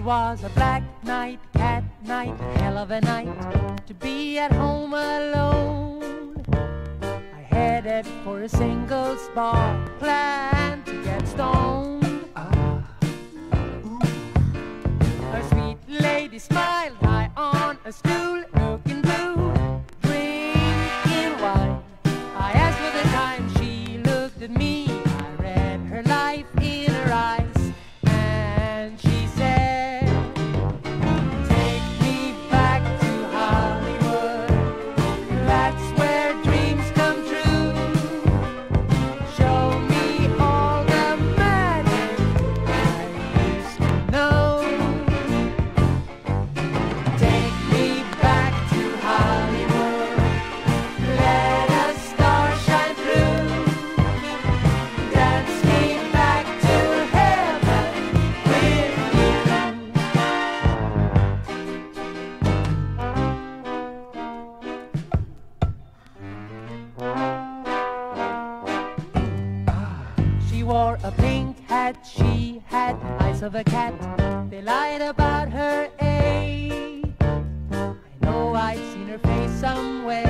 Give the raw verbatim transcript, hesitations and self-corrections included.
was a black night, cat night, hell of a night to be at home alone. I headed for a singles bar, planned to get stoned. Ah. A sweet lady smiled high on a stool, looking blue, drinking wine. I asked for the time, she looked at me. I read her life in her eyes. She wore a pink hat, she had eyes of a cat. They lied about her age. I know I've seen her face somewhere.